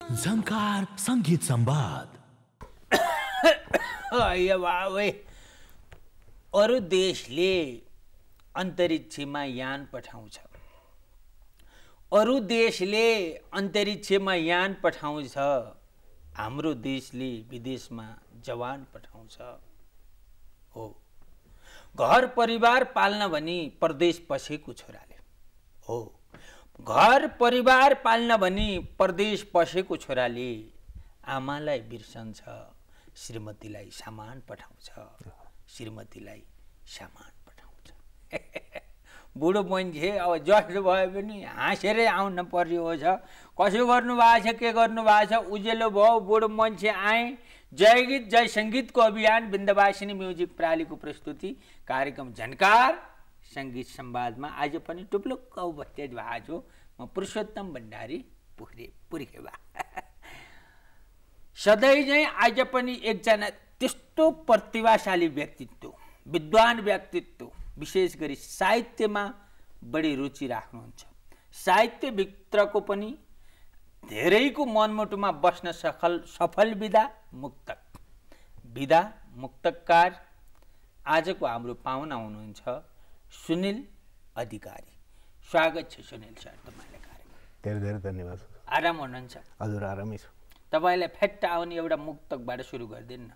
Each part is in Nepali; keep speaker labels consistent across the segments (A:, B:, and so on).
A: झङ्कार सङ्गीत संवाद।
B: अरू देशले अन्तरिक्षमा यान पठाउँछ, अरू देशले अन्तरिक्षमा यान पठाउँछ, हाम्रो देशले विदेशमा जवान पठाउँछ। हो, घर परिवार पाल्न भनी परदेश पसेको छोराले, हो, घर परिवार पाल्न भनी परदेश पसेको छोराले आमालाई बिर्सन्छ, श्रीमतीलाई सामान पठाउँछ, श्रीमतीलाई सामान पठाउँछ। बुढो मान्छे अब जस्तो भए पनि हाँसेरै आउन पर्यो छ। कसो गर्नुभएको छ, के गर्नुभएको छ, उज्यालो भयो, बुढो मान्छे आए। जय गीत जय सङ्गीतको अभियान बिन्दवासिनी म्युजिक प्रणालीको प्रस्तुति कार्यक्रम झन्कार सङ्गीत संवादमा आज पनि टुप्लुक्क उपस्थित भएको छु। म पुरुषोत्तम भण्डारी पुर्खेवा। सधैँ चाहिँ आज पनि एकजना त्यस्तो प्रतिभाशाली व्यक्तित्व, विद्वान व्यक्तित्व, विशेष गरी साहित्यमा बढी रुचि राख्नुहुन्छ। साहित्यभित्रको पनि धेरैको मनमुटुमा बस्न सफल विधा मुक्तकार आजको हाम्रो पाहुना हुनुहुन्छ सुनिल अधिकारी। स्वागत छ सुनिल सर तपाईँलाई कार्यक्रम।
C: धेरै धेरै धन्यवाद।
B: आराम हुनुहुन्छ?
C: हजुर आरामै छु।
B: तपाईँलाई फेट्टा आउने एउटा मुक्तकबाट सुरु गरिदिनु न।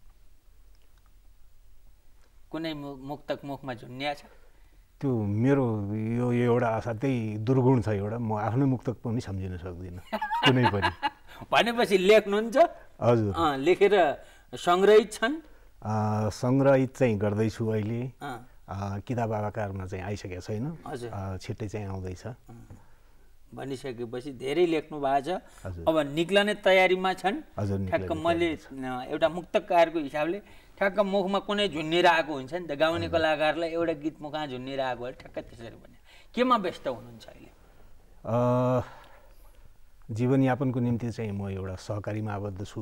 B: कुनै मुक्तक मुखमा झुन्निया छ?
C: त्यो मेरो यो एउटा असाध्यै दुर्गुण छ एउटा, म आफ्नो मुक्तक पनि सम्झिन सक्दिनँ कुनै पनि।
B: भनेपछि लेख्नुहुन्छ?
C: हजुर।
B: लेखेर सङ्ग्रहित छन्?
C: सङ्ग्रहित चाहिँ गर्दैछु अहिले। किताब आकारमा चाहिँ आइसकेको छैन, छिट्टै चाहिँ आउँदैछ।
B: भनिसकेपछि धेरै लेख्नु भएको छ, अब निक्लने तयारीमा छन्। ठ्याक्क मैले एउटा मुक्तकारको हिसाबले ठ्याक्क मुखमा कुनै झुन्निरहेको हुन्छ नि त, गाउने कलाकारलाई एउटा गीत मुखमा झुन्निरहेको भए ठ्याक्क त्यसरी भने। केमा व्यस्त हुनुहुन्छ अहिले?
C: जीवनयापनको निम्ति चाहिँ म एउटा सहकारीमा आबद्ध छु।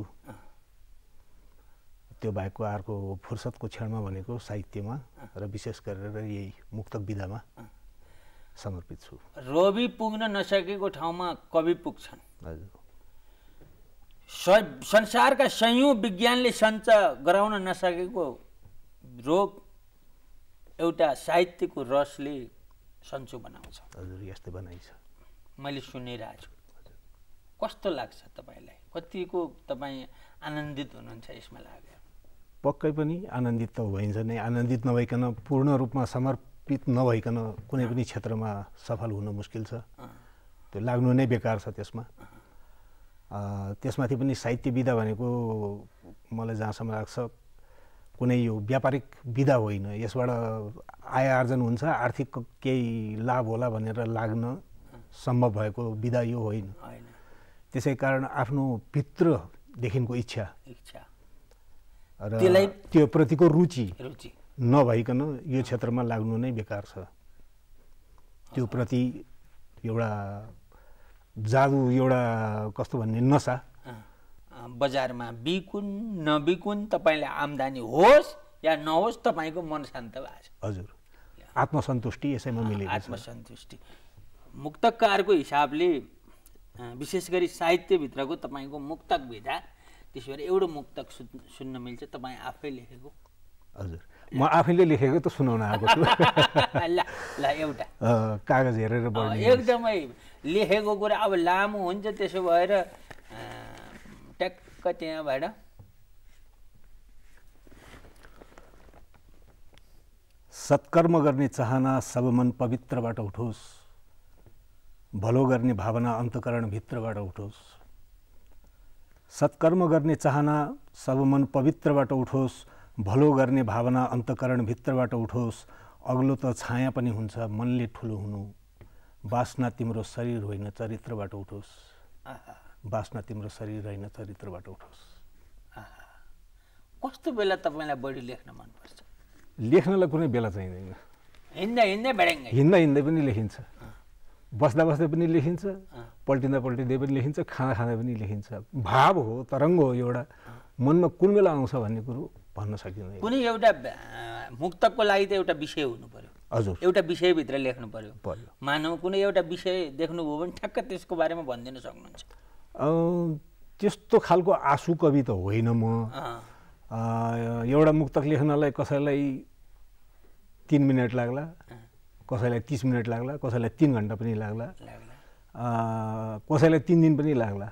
C: त्यो बाहेकको अर्को फुर्सदको क्षणमा भनेको साहित्यमा र विशेष गरेर यही मुक्तक विधामा समर्पित छु।
B: रवि पुग्न नसकेको ठाउँमा कवि पुग्छन्।
C: हजुर।
B: संसारका सयौं विज्ञानले सञ्च गराउन नसकेको रोग एउटा साहित्यको रसले सन्चो बनाउँछ।
C: हजुर, यस्तै बनाइन्छ।
B: मैले सुनिरहेको छु। कस्तो लाग्छ तपाईँलाई? कतिको तपाईँ आनन्दित हुनुहुन्छ यसमा लागेर?
C: पक्कै पनि आनन्दित त भइन्छ नै। आनन्दित नभइकन, पूर्ण रूपमा समर्पित नभइकन कुनै पनि क्षेत्रमा सफल हुन मुस्किल छ। त्यो लाग्नु नै बेकार छ त्यसमा। त्यसमाथि पनि साहित्य विधा भनेको मलाई जहाँसम्म लाग्छ कुनै यो व्यापारिक विधा होइन। यसबाट आय आर्जन हुन्छ, आर्थिक केही लाभ होला भनेर लाग्न सम्भव भएको विधा यो होइन। त्यसै कारण आफ्नो भित्रदेखिको इच्छा र त्यो प्रतिको रुचि नभइकन यो क्षेत्रमा लाग्नु नै बेकार छ। त्यो प्रति एउटा जादु, एउटा कस्तो भन्ने नसा।
B: बजारमा बिकुन नबिकुन, तपाईँलाई आम्दानी होस् या नहोस्, तपाईँको मन शान्त भएको छ।
C: हजुर, आत्मसन्तुष्टि यसैमा मिलेको छ।
B: आत्मसन्तुष्टि। मुक्तकारको हिसाबले विशेष गरी साहित्यभित्रको तपाईँको मुक्तक विधा, त्यसो भए एउटा मुक्तक सुन्न मिल्छ तपाईँ आफै लेखेको?
C: हजुर, म आफैले लेखेको त सुनाउन आएको छु।
B: ल एउटा
C: कागज हेरेर
B: एकदमै लेखेको कुरा अब लामो हुन्छ, त्यसो भएर ट्याक्क त्यहाँबाट
C: सत्कर्म गर्ने चाहना सब मन पवित्रबाट उठोस्, भलो गर्ने भावना अन्तकरण भित्रबाट उठोस्। सत्कर्म गर्ने चाहना सब मन पवित्रबाट उठोस्, भलो गर्ने भावना अन्तकरण भित्रबाट उठोस्। अग्लो त छाया पनि हुन्छ, मनले ठुलो हुनु, वासना तिम्रो शरीर होइन चरित्रबाट उठोस्। वासना तिम्रो शरीर होइन चरित्रबाट उठोस्।
B: कस्तो बेला तपाईँलाई बढी लेख्न मनपर्छ?
C: लेख्नलाई कुनै बेला चाहिँदैन।
B: हिँड्दा
C: हिँड्दै पनि लेखिन्छ, बस्दा बस्दै पनि लेखिन्छ, पल्टिँदा पल्टिँदै पनि लेखिन्छ, खाँदा खाँदा पनि लेखिन्छ। भाव हो, तरङ्ग हो, एउटा मनमा कुन बेला आउँछ भन्ने कुरो भन्न सकिँदैन।
B: कुनै एउटा मुक्तकको लागि त एउटा विषय हुनु पर्यो।
C: हजुर,
B: एउटा विषयभित्र लेख्नु पर्यो। मानव कुनै एउटा विषय देख्नुभयो भने ठ्याक्क त्यसको बारेमा भनिदिन सक्नुहुन्छ।
C: त्यस्तो खालको आँसु कवि त होइन म। एउटा मुक्तक लेख्नलाई कसैलाई 3 मिनट लाग्ला, कसैलाई 30 मिनट लाग्ला, कसैलाई 3 घन्टा पनि लाग्ला, कसैलाई 3 दिन पनि लाग्ला।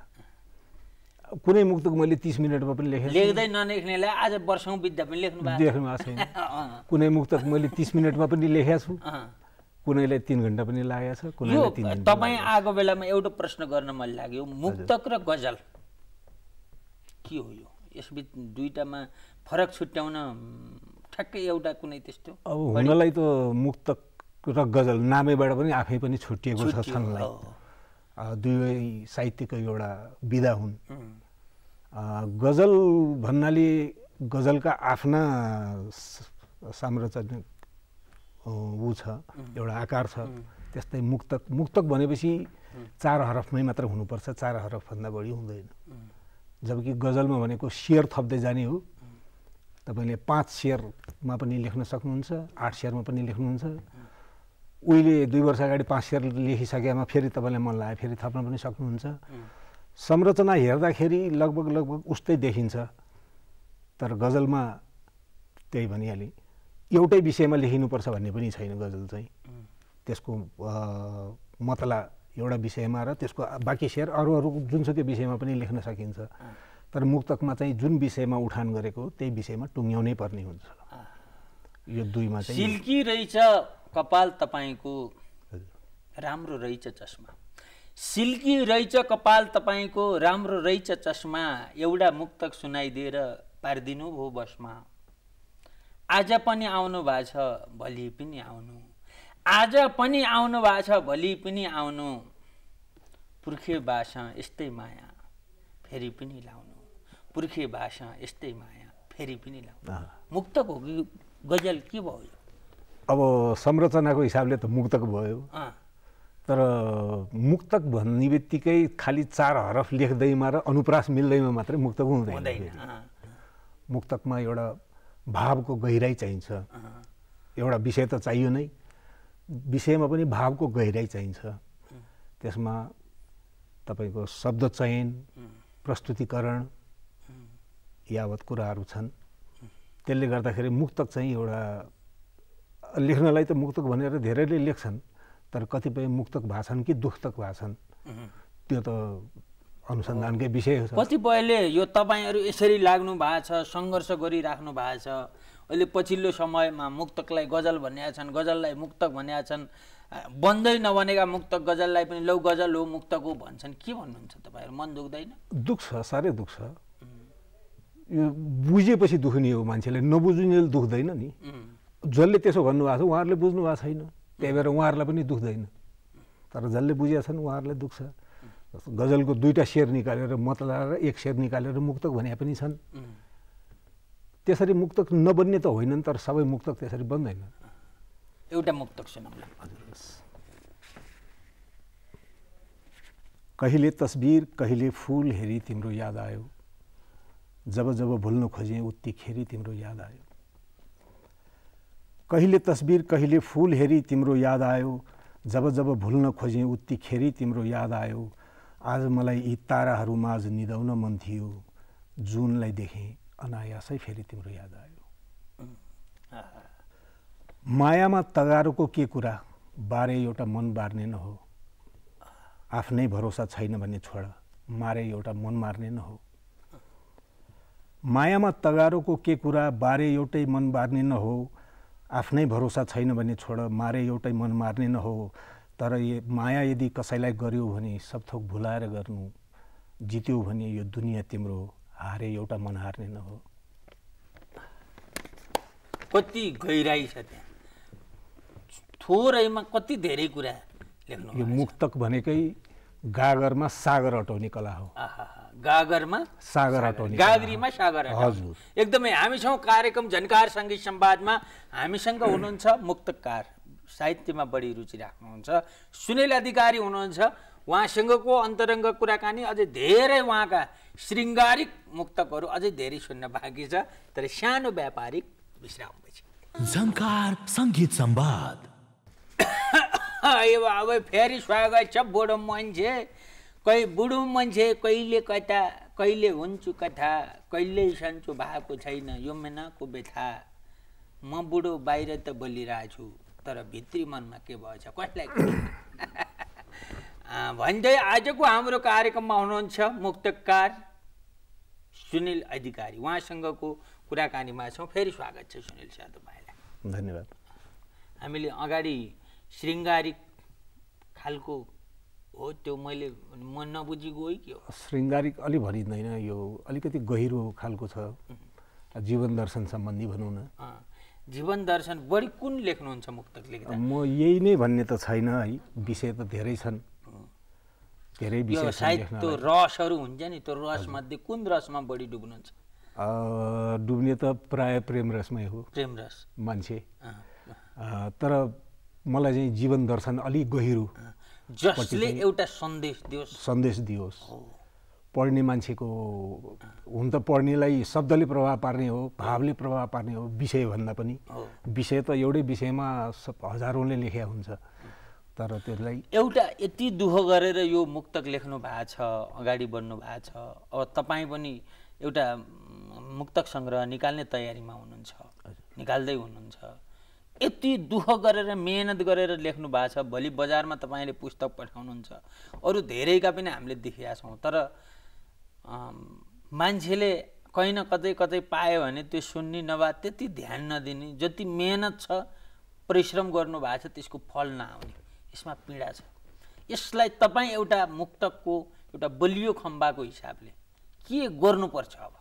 C: कुनै मुक्तक मैले 30 मिनटमा पनि लेखेँ,
B: लेख्दै नलेख्नेलाई आज वर्षौं बित्दा पनि लेख्नु
C: भएको छैन। कुनै मुक्तक मैले 30 मिनटमा पनि लेखेको छु, कुनैलाई 3 घन्टा पनि लागेको छ, कुनैलाई 3 दिन।
B: तपाईँ आएको बेलामा एउटा प्रश्न गर्न मन लाग्यो, मुक्तक र गजल के हो यो? यसबिच दुईटामा फरक छुट्याउन ठ्याक्कै एउटा कुनै त्यस्तो?
C: अब हुनलाई त मुक्तक र गजल नामैबाट पनि आफै पनि छुट्टिएको छ छनलाई। दुवै साहित्यको एउटा विधा हुन्। गजल भन्नाले गजलका आफ्ना संरचना छ, एउटा आकार छ। त्यस्तै मुक्तक भनेपछि 4 हरफमै मात्र हुनुपर्छ, 4 हरफभन्दा बढी हुँदैन। जबकि गजलमा भनेको शेर थप्दै जाने हो। तपाईँले 5 शेरमा पनि लेख्न सक्नुहुन्छ, 8 शेरमा पनि लेख्नुहुन्छ। उहिले 2 वर्ष अगाडि 5 शेर लेखिसकेमा फेरि तपाईँलाई मन लाग्यो फेरि थप्न पनि सक्नुहुन्छ। संरचना हेर्दाखेरि लगभग उस्तै देखिन्छ। तर गजलमा त्यही भनिहालेँ, एउटै विषयमा लेखिनुपर्छ भन्ने पनि छैन। गजल चाहिँ त्यसको मतला एउटा विषयमा र त्यसको बाँकी शेर अरू जुनसुकै विषयमा पनि लेख्न सकिन्छ। तर मुक्तकमा चाहिँ जुन विषयमा उठान गरेको त्यही विषयमा टुङ्ग्याउनै पर्ने हुन्छ। यो दुईमा चाहिँ
B: सिल्की रहेछ कपाल तपाईको, राम्रो रहेछ चस्मा। सिल्की रहेछ कपाल तपाईको, राम्रो रहेछ चस्मा। एउटा मुक्तक सुनाइदिएर पारिदिनु भो बसमा। आज पनि आउनु भएको छ, भोलि पनि आउनु। आज पनि आउनु भएको छ, भोलि पनि आउनु। पुर्खे भाषा यस्तै माया, फेरि पनि लाउनु। पुर्खे भाषा यस्तै माया, फेरि पनि लाउनु। मुक्तक हो कि गजल के भयो?
C: अब संरचनाको हिसाबले त मुक्तक भयो। तर मुक्तक भन्ने बित्तिकै खालि 4 हरफ लेख्दैमा र अनुप्रास मिल्दैमा मात्रै मुक्तक हुँदैन। मुक्तकमा एउटा भावको गहिराई चाहिन्छ। एउटा विषय त चाहियो नै, विषयमा पनि भावको गहिराई चाहिन्छ। त्यसमा तपाईँको शब्द चयन, प्रस्तुतिकरण यावत कुराहरू छन्। त्यसले गर्दाखेरि मुक्तक चाहिँ एउटा लेख्नलाई त मुक्तक भनेर धेरैले लेख्छन्, तर कतिपय मुक्तक भाछन् कि दुख्तक भाछन्, त्यो त अनुसन्धानकै विषय हो।
B: कतिपयले यो तपाईँहरू यसरी लाग्नु भएको छ, सङ्घर्ष गरिराख्नु भएको छ। अहिले पछिल्लो समयमा मुक्तकलाई गजल भनेका छन्, गजललाई मुक्तक भनेका छन्। बन्दै नबनेका मुक्तक गजललाई पनि लौ गजल हो, मुक्तक हो भन्छन्। के भन्नुहुन्छ तपाईँहरू? मन दुख्दैन?
C: दुख्छ, साह्रै दुख्छ। यो बुझेपछि दुख्ने हो मान्छेले, नबुझ्नेले दुख्दैन नि। जसले त्यसो भन्नुभएको छ उहाँहरूले बुझ्नु भएको छैन, त्यही भएर उहाँहरूलाई पनि दुख्दैन। तर जसले बुझेका छन् उहाँहरूलाई दुख्छ। गजलको 2टा शेर निकालेर मतला र 1 शेर निकालेर मुक्तक भने पनि छन्। त्यसरी मुक्तक नबन्ने त होइनन्, तर सबै मुक्तक त्यसरी बन्दैन।
B: एउटा मुक्तक सुनाउला।
C: कहिले तस्बिर कहिले फूल हेरी तिम्रो याद आयो, जब जब भुल्न खोजेँ उत्तिखेरी तिम्रो याद आयो। कहिले तस्बिर कहिले फूल हेरी तिम्रो याद आयो, जब जब भुल्न खोजेँ उत्तिखेरी तिम्रो याद आयो। आज मलाई यी ताराहरू माझ निदाउन मन थियो, जुनलाई देखेँ अनायासै फेरि तिम्रो याद आयो। मायामा तगारोको के कुरा, बारे एउटा मन बार्ने न हो। आफ्नै भरोसा छैन भन्ने छोड, मारे एउटा मन मार्ने न हो। मायामा तगारोको के कुरा, बारे एउटै मन बार्ने न हो। आफ्नै भरोसा छैन भन्ने छोड, मारे एउटै मन मार्ने न हो। तर माया यदि कसैलाई गर्यो भने सब थोक भुलाएर गर्नु, जित्यो भने यो दुनियाँ तिम्रो, हारे एउटा मन हार्ने न हो।
B: कति गहिराई छ त्यहाँ, थोरैमा कति धेरै कुरा लेख्नु।
C: यो मुक्तक भनेकै गागरमा सागर अटाउने कला हो।
B: गागरमा
C: सागर अटाउने,
B: गागरीमा सागर अटाउने।
C: हजुर,
B: एकदमै। हामी छौँ कार्यक्रम झन्कार सङ्गीत संवादमा। हामीसँग हुनुहुन्छ मुक्तकार, साहित्यमा बढी रुचि राख्नुहुन्छ, सुनिल अधिकारी हुनुहुन्छ। उहाँसँगको अन्तरङ्ग कुराकानी, अझै धेरै उहाँका श्रृङ्गारिक मुक्तकहरू अझै धेरै सुन्न बाँकी छ। तर सानो व्यापारिक विश्रामपछि
A: झङ्कार सङ्गीत संवाद।
B: अब फेरि स्वागत छ बुढो मान्छे। कहीँ बुढो मान्छे कहिले कता कहिले हुन्छु कथा कहिल्यै सन्चो भएको छैन यो मेनाको व्यथा म बुढो बाहिर त बोलिरहेको छु तर भित्री मनमा के भएछ कसलाई भन्दै आजको हाम्रो कार्यक्रममा हुनुहुन्छ मुक्तकार सुनिल अधिकारी। उहाँसँगको कुराकानीमा छौँ। फेरि स्वागत छ सुनिल सर तपाईँलाई।
C: धन्यवाद।
B: हामीले अगाडि शृङ्गारिक खालको हो त्यो मैले म नबुझेको हो कि हो?
C: शृङ्गारिक अलि भनिँदैन, यो अलिकति गहिरो खालको छ, जीवन दर्शन सम्बन्धी भनौँ न।
B: जीवन दर्शन बढी कुन लेख्नुहुन्छ मुक्तक लेख्दा?
C: म यही नै भन्ने त छैन है, विषय त धेरै छन्, धेरै विषय
B: सायद त्यो रसहरू हुन्छ नि, त्यो रसमध्ये कुन रसमा बढी डुब्नुहुन्छ?
C: डुब्ने त प्राय प्रेम रसमै हो,
B: प्रेम रस
C: मान्छे। तर मलाई चाहिँ जीवन दर्शन अलिक गहिरो,
B: जसले एउटा सन्देश दियोस्। पढ्ने मान्छेको हुन त पढ्नेलाई शब्दले प्रभाव पार्ने हो, भावले प्रभाव पार्ने हो, विषयभन्दा पनि। विषय त एउटै विषयमा हजारौँले लेख्या हुन्छ, तर त्यसलाई एउटा यति दुःख गरेर यो मुक्तक लेख्नु भएको छ, अगाडि बढ्नु भएको छ। अब तपाईँ पनि एउटा मुक्तक सङ्ग्रह निकाल्ने तयारीमा हुनुहुन्छ, निकाल्दै हुनुहुन्छ। यति दुःख गरेर मेहनत गरेर लेख्नु भएको छ, भोलि बजारमा तपाईँले पुस्तक पठाउनुहुन्छ, अरू धेरैका पनि हामीले देखिरहेका छौँ। तर मान्छेले कहीँ न कतै कतै पायो भने त्यो सुन्ने नभए त्यति ध्यान नदिने, जति मेहनत छ परिश्रम गर्नु भएको छ त्यसको फल नआउने, यसमा पीडा छ। यसलाई तपाईँ एउटा मुक्तकको एउटा बलियो खम्बाको हिसाबले के गर्नुपर्छ? अब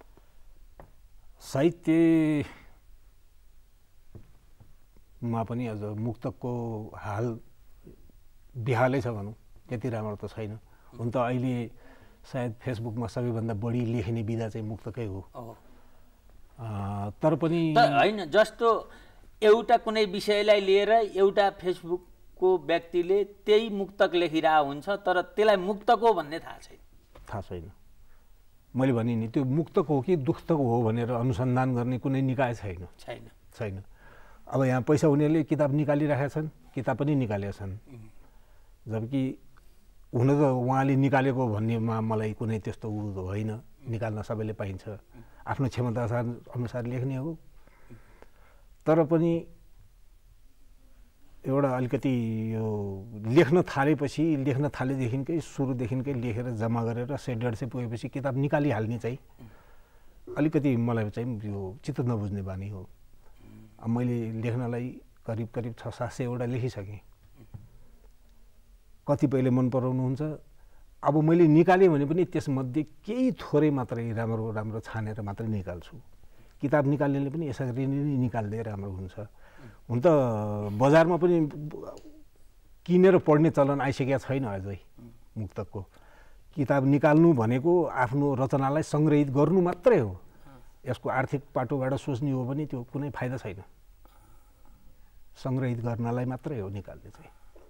C: साहित्यमा पनि अझ मुक्तकको हाल बिहालै छ भनौँ, त्यति राम्रो त छैन। हुन त अहिले सायद फेसबुकमा सबैभन्दा बढी लेख्ने विधा चाहिँ मुक्तकै हो। तर पनि
B: होइन, जस्तो एउटा कुनै विषयलाई लिएर एउटा फेसबुकको व्यक्तिले त्यही मुक्तक लेखिरहेको हुन्छ, तर त्यसलाई मुक्तक हो भन्ने थाहा छैन। मैले भने नि त्यो मुक्तक हो कि दुख्तक हो भनेर अनुसन्धान गर्ने कुनै निकाय छैन। अब यहाँ पैसा हुनेहरूले किताब निकालिरहेका छन्, किताब पनि निकालेका छन्, जबकि हुन त उहाँले निकालेको भन्नेमा मलाई कुनै त्यस्तो होइन। निकाल्न सबैले पाइन्छ, आफ्नो क्षमता अनुसार लेख्ने हो। तर पनि एउटा अलिकति यो लेख्न थालेदेखिकै सुरुदेखिकै लेखेर जम्मा गरेर 100-150 पुगेपछि किताब निकालिहाल्ने चाहिँ अलिकति मलाई चाहिँ यो चित्त नबुझ्ने बानी हो। अब मैले लेख्नलाई करिब 600-700 वटा लेखिसकेँ। कतिपयले मन पराउनुहुन्छ। अब मैले निकालेँ भने पनि त्यसमध्ये केही थोरै मात्रै राम्रो छानेर मात्रै निकाल्छु। किताब निकाल्नेले पनि यसरी नै निकाल्दै राम्रो हुन्छ। हुन त बजारमा पनि किनेर पढ्ने चलन आइसकेका छैन अझै मुक्तकको। किताब निकाल्नु भनेको आफ्नो रचनालाई सङ्ग्रहित गर्नु मात्रै हो। यसको आर्थिक पाटोबाट सोच्ने हो भने त्यो कुनै फाइदा छैन। सङ्ग्रहित गर्नलाई मात्रै हो निकाल्ने चाहिँ।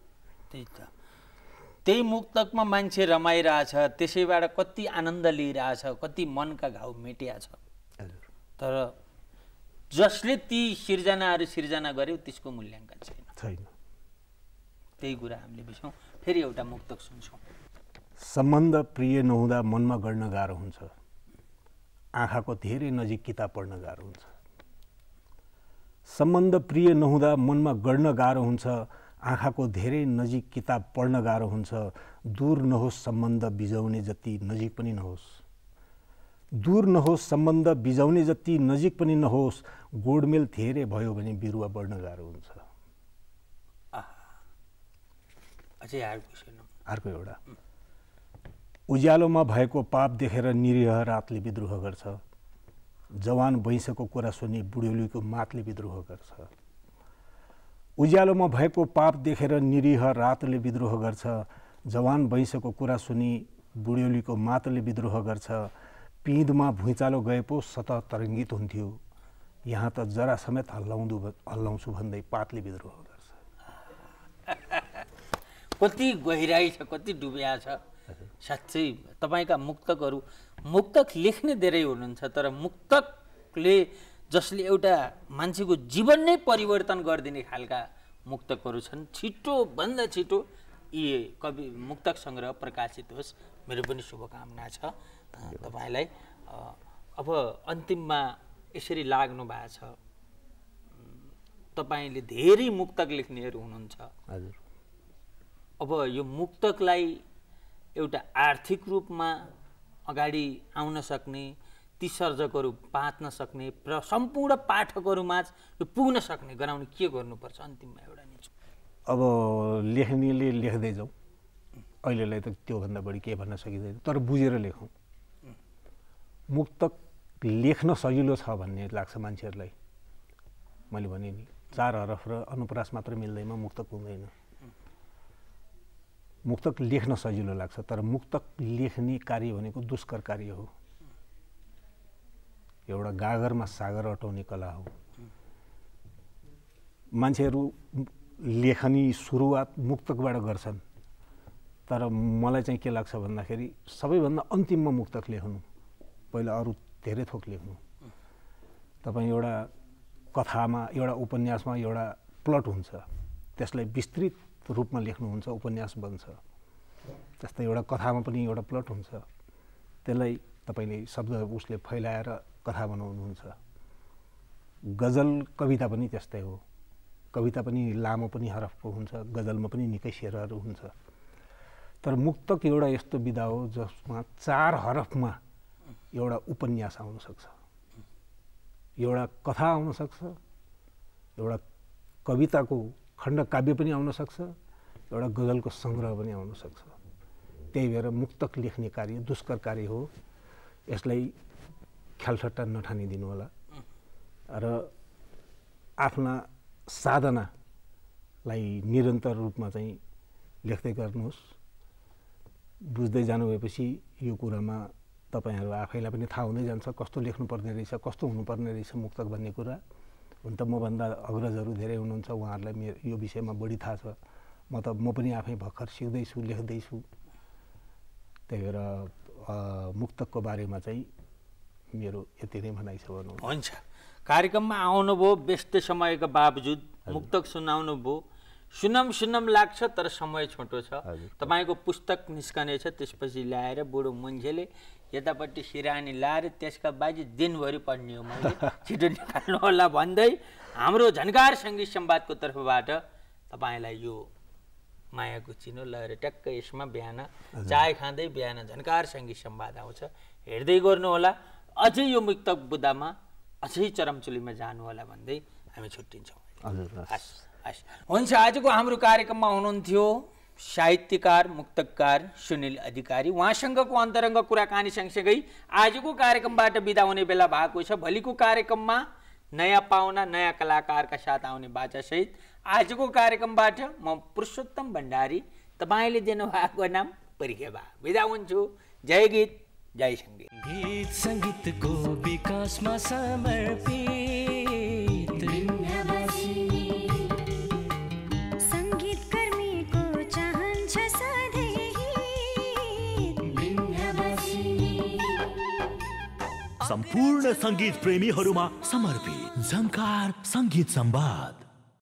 B: त्यही मुक्तकमा मान्छे रमाइरहेछ, त्यसैबाट कति आनन्द लिइरहेछ, कति मनका घाउ मेटिया छ। तर जसले ती सिर्जनाहरू सिर्जना गर्यो त्यसको मूल्याङ्कन छैन। त्यही कुरा हामीले बुझ्यौँ। फेरि एउटा मुक्तक सुन्छौँ।
C: सम्बन्ध प्रिय नहुँदा मनमा गर्न गाह्रो हुन्छ, आँखाको धेरै नजिक किताब पढ्न गाह्रो हुन्छ। सम्बन्ध प्रिय नहुँदा मनमा गर्न गाह्रो हुन्छ, आँखाको धेरै नजिक किताब पढ्न गाह्रो हुन्छ। दूर नहोस् सम्बन्ध बिजाउने जति नजिक पनि नहोस्, दूर नहोस् सम्बन्ध बिजाउने जति नजिक पनि नहोस्। गोडमेल धेरै भयो भने बिरुवा बढ्न गाह्रो हुन्छ। अर्को एउटा, उज्यालोमा भएको पाप देखेर निरीह रातले विद्रोह गर्छ, जवान भैँसको कुरा सुनि बुढ्यौलीको मातले विद्रोह गर्छ। उज्यालोमा भएको पाप देखेर निरीह रातले विद्रोह गर्छ, जवान भैँसको कुरा सुनि बुढ्यौलीको मातले विद्रोह गर्छ। पिँधमा भुइँचालो गए पो सतह तरङ्गित हुन्थ्यो, यहाँ त जरा समेत हल्लाउँछु भन्दै पातले विद्रोह गर्छ।
B: कति गहिराई छ, कति डुबिया छ। साँच्चै तपाईँका मुक्तकहरू, मुक्तक लेख्ने धेरै हुनुहुन्छ, तर मुक्तकले जसले एउटा मान्छेको जीवन नै परिवर्तन गरिदिने खालका मुक्तकहरू छन्। छिटोभन्दा छिटो यी कवि मुक्तक सङ्ग्रह प्रकाशित होस् मेरो पनि शुभकामना छ तपाईँलाई। अब अन्तिममा यसरी लाग्नु भएको छ, तपाईँले धेरै मुक्तक लेख्नेहरू हुनुहुन्छ।
C: हजुर।
B: अब यो मुक्तकलाई एउटा आर्थिक रूपमा अगाडि आउन सक्ने, ती सर्जकहरू बाँच्न सक्ने र सम्पूर्ण पाठकहरूमाझ यो पुग्न सक्ने गराउने के गर्नुपर्छ अन्तिममा एउटा निचो?
C: अब लेख्नेले लेख्दै जाउँ, अहिलेलाई त त्योभन्दा बढी केही भन्न सकिँदैन, तर बुझेर लेखौँ। मुक्तक लेख्न सजिलो छ भन्ने लाग्छ मान्छेहरूलाई। मैले भने नि 4 हरफ र अनुप्रास मात्र मिल्दैमा मुक्तक हुँदैन। मुक्तक लेख्न सजिलो लाग्छ, तर मुक्तक लेख्ने कार्य भनेको दुष्कर कार्य हो। एउटा गागरमा सागर अटाउने कला हो। मान्छेहरू लेखनी सुरुवात मुक्तकबाट गर्छन्, तर मलाई चाहिँ के लाग्छ भन्दाखेरि सबैभन्दा अन्तिममा मुक्तक लेख्नु, पहिला अरू धेरै थोक लेख्नु। तपाईँ एउटा कथामा, एउटा उपन्यासमा एउटा प्लट हुन्छ, त्यसलाई विस्तृत रूपमा लेख्नुहुन्छ, उपन्यास बन्छ। त्यस्तै एउटा कथामा पनि एउटा प्लट हुन्छ, त्यसलाई तपाईँले शब्द उसले फैलाएर कथा बनाउनुहुन्छ। गजल कविता पनि त्यस्तै हो। कविता पनि लामो पनि हरफको हुन्छ, गजलमा पनि निकै शेरहरू हुन्छ। तर मुक्तक एउटा यस्तो विधा हो जसमा 4 हरफमा एउटा उपन्यास आउन सक्छ, एउटा कथा आउन सक्छ, एउटा कविताको खण्डकाव्य पनि आउन सक्छ, एउटा गजलको सङ्ग्रह पनि आउन सक्छ। त्यही भएर मुक्तक लेख्ने कार्य दुष्कर कार्य हो। यसलाई ख्यालठट्टा नठानिदिनु होला र आफ्ना साधनालाई निरन्तर रूपमा चाहिँ लेख्दै गर्नुहोस्। बुझ्दै जानुभएपछि यो कुरामा तपाईँहरू आफैलाई पनि थाहा हुँदै जान्छ कस्तो लेख्नुपर्ने रहेछ, कस्तो हुनुपर्ने रहेछ मुक्तक भन्ने कुरा। हुन त मभन्दा अग्रजहरू धेरै हुनुहुन्छ, उहाँहरूलाई यो विषयमा बढी थाहा छ। म पनि आफै भर्खर सिक्दैछु, लेख्दैछु। त्यही भएर मुक्तकको बारेमा चाहिँ मेरो यति नै भनाइ छ भनौँ।
B: हुन्छ, कार्यक्रममा आउनुभयो, व्यस्त समयको बावजुद मुक्तक सुनाउनुभयो। सुनम लाग्छ, तर समय छोटो छ। तपाईँको पुस्तक निस्कनेछ, त्यसपछि ल्याएर बुढो मुन्छेले यतापट्टि सिरानी लाएर त्यसका बाजी दिनभरि पढ्ने हो। मैले छिटो निकाल्नु होला भन्दै हाम्रो झन्कार सङ्गीत संवादको तर्फबाट तपाईँलाई यो मायाको चिनो लगाएर ट्याक्क यसमा बिहान चाय खाँदै बिहान झन्कार सङ्गीत संवाद आउँछ, हेर्दै गर्नुहोला। अझै यो मुक्तक बुदामा अझै चरमचुलीमा जानु होला भन्दै हामी छुट्टिन्छौँ। हुन्छ, आजको हाम्रो कार्यक्रममा हुनुहुन्थ्यो साहित्यकार मुक्तकार सुनिल अधिकारी। उहाँसँगको अन्तरङ्ग कुराकानी सँगसँगै आजको कार्यक्रमबाट बिदा हुने बेला भएको छ। भोलिको कार्यक्रममा नयाँ पाहुना, नयाँ कलाकारका साथ आउने बाचासहित आजको कार्यक्रमबाट म पुरुषोत्तम भण्डारी, तपाईँले दिनुभएको नाम परिखेबा, बिदा हुन्छु। जय गीत, जय सङ्गीत।
A: गीत सङ्गीतको विकासमा समर्पित
D: सङ्गीतकर्मीको चाहन्छ सधैँ
A: सम्पूर्ण सङ्गीत प्रेमीहरूमा समर्पित झङ्कार सङ्गीत संवाद।